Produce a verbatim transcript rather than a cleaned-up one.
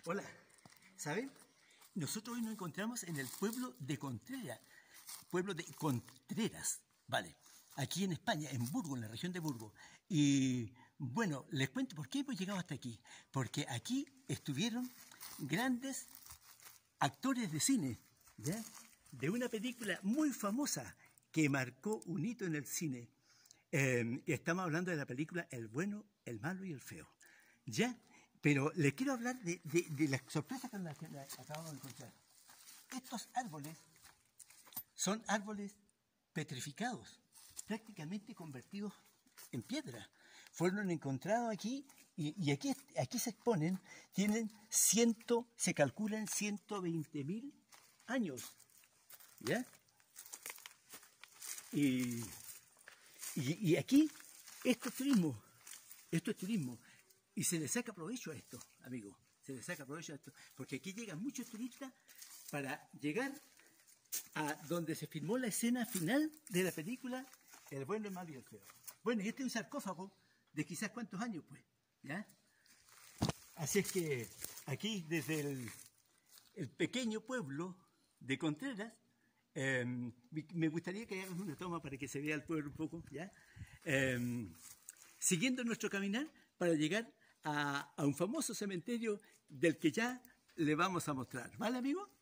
Hola, ¿saben? Nosotros hoy nos encontramos en el pueblo de Contreras, pueblo de Contreras, ¿vale? Aquí en España, en Burgos, en la región de Burgos. Y bueno, les cuento por qué hemos llegado hasta aquí. Porque aquí estuvieron grandes actores de cine, ¿ya? De una película muy famosa que marcó un hito en el cine. Eh, estamos hablando de la película El bueno, el malo y el feo, ¿ya? Pero les quiero hablar de, de, de las sorpresas que nos acabamos de encontrar. Estos árboles son árboles petrificados, prácticamente convertidos en piedra. Fueron encontrados aquí y, y aquí, aquí se exponen, tienen ciento, se calculan ciento veinte mil años, ¿ya? Y, y, y aquí, esto es turismo, esto es turismo. Y se le saca provecho a esto, amigos, se le saca provecho a esto, porque aquí llegan muchos turistas para llegar a donde se filmó la escena final de la película El bueno, el malo y el feo. Bueno, y este es un sarcófago de quizás cuántos años, pues, ¿ya? Así es que aquí, desde el, el pequeño pueblo de Contreras, eh, me gustaría que hagamos una toma para que se vea el pueblo un poco, ¿ya? Eh, siguiendo nuestro caminar para llegar a, a un famoso cementerio del que ya le vamos a mostrar. ¿Vale, amigo?